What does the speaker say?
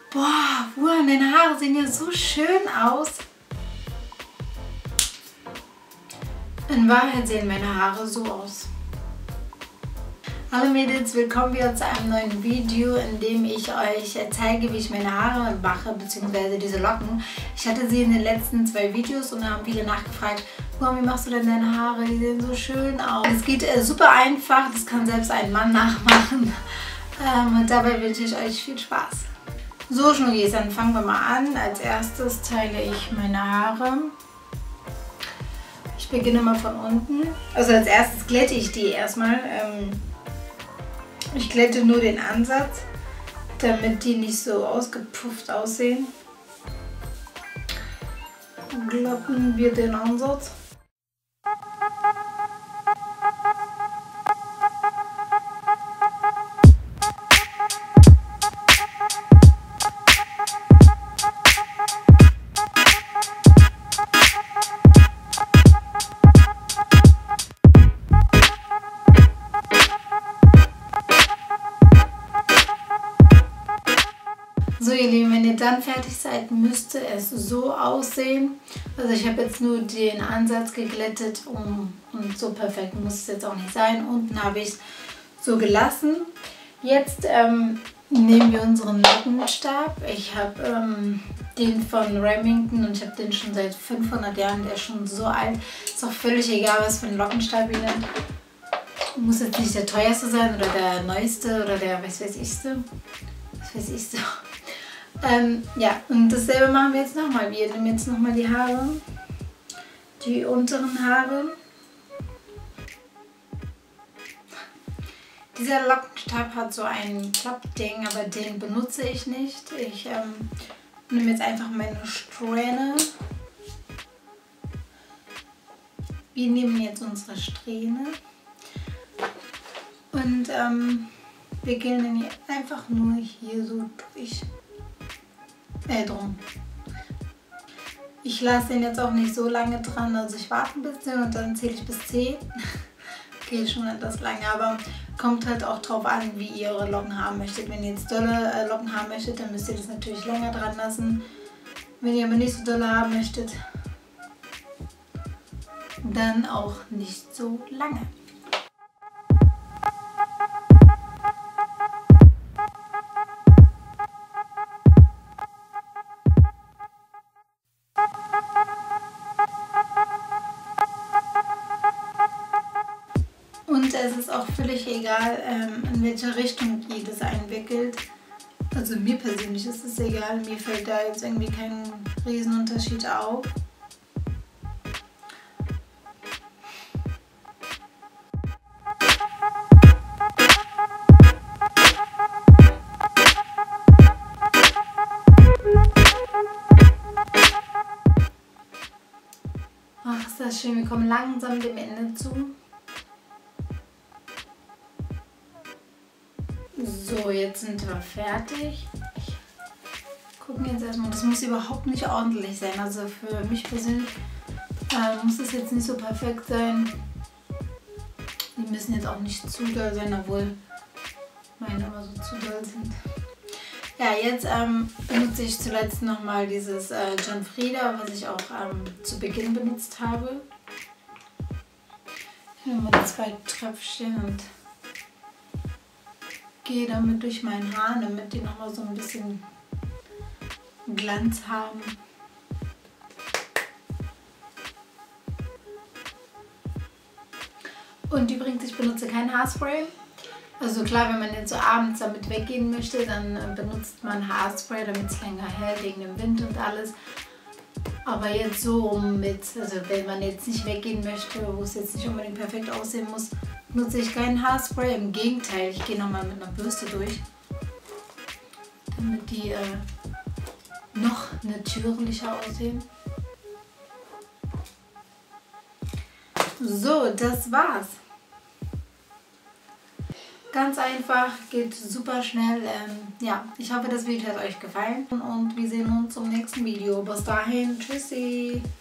Boah, meine Haare sehen ja so schön aus. In Wahrheit sehen meine Haare so aus. Hallo Mädels, willkommen wieder zu einem neuen Video, in dem ich euch zeige, wie ich meine Haare mache, bzw. diese Locken. Ich hatte sie in den letzten 2 Videos und da haben viele nachgefragt, wie machst du denn deine Haare? Die sehen so schön aus. Es geht super einfach, das kann selbst ein Mann nachmachen. Und dabei wünsche ich euch viel Spaß. So, Schnuggis, dann fangen wir mal an. Als erstes teile ich meine Haare. Ich beginne mal von unten. Also als erstes glätte ich die erstmal. Ich glätte nur den Ansatz, damit die nicht so ausgepufft aussehen. Glätten wir den Ansatz. So ihr Lieben, wenn ihr dann fertig seid, müsste es so aussehen. Also ich habe jetzt nur den Ansatz geglättet und so perfekt muss es jetzt auch nicht sein. Unten habe ich es so gelassen. Jetzt nehmen wir unseren Lockenstab. Ich habe den von Remington und ich habe den schon seit 500 Jahren. Der ist schon so alt. Ist auch völlig egal, was für einen Lockenstab ihr nehmt. Muss jetzt nicht der teuerste sein oder der neueste oder der was weiß ichste. Ja, und dasselbe machen wir jetzt nochmal. Wir nehmen jetzt nochmal die Haare, die unteren Haare. Dieser Lockenstab hat so ein Klappding, aber den benutze ich nicht. Ich nehme jetzt einfach meine Strähne. Wir nehmen jetzt unsere Strähne und wir gehen dann hier einfach nur hier so durch. Drum. Ich lasse den jetzt auch nicht so lange dran, also ich warte ein bisschen und dann zähle ich bis 10. Okay, schon etwas lange, aber kommt halt auch drauf an, wie ihr eure Locken haben möchtet. Wenn ihr jetzt dolle Locken haben möchtet, dann müsst ihr das natürlich länger dran lassen. Wenn ihr aber nicht so dolle haben möchtet, dann auch nicht so lange. Und es ist auch völlig egal, in welche Richtung ihr das einwickelt. Also mir persönlich ist es egal, mir fällt da jetzt irgendwie kein Riesenunterschied auf. Ach, ist das schön, wir kommen langsam dem Ende zu. So, jetzt sind wir fertig. Ich gucke jetzt erstmal, das muss überhaupt nicht ordentlich sein. Also für mich persönlich muss es jetzt nicht so perfekt sein. Die müssen jetzt auch nicht zu doll sein, obwohl meine immer so zu doll sind. Ja, jetzt benutze ich zuletzt nochmal dieses John Frieda, was ich auch zu Beginn benutzt habe. Ich nehme mal 2 Tröpfchen und gehe damit durch meinen Haaren, damit die nochmal so ein bisschen Glanz haben. Und übrigens, ich benutze kein Haarspray. Also klar, wenn man jetzt so abends damit weggehen möchte, dann benutzt man Haarspray, damit es länger hält, wegen dem Wind und alles. Aber jetzt so also wenn man jetzt nicht weggehen möchte, wo es jetzt nicht unbedingt perfekt aussehen muss, nutze ich kein Haarspray. Im Gegenteil, ich gehe nochmal mit einer Bürste durch, damit die noch natürlicher aussehen. So, das war's. Ganz einfach, geht super schnell. Ja, ich hoffe, das Video hat euch gefallen und wir sehen uns zum nächsten Video. Bis dahin, tschüssi!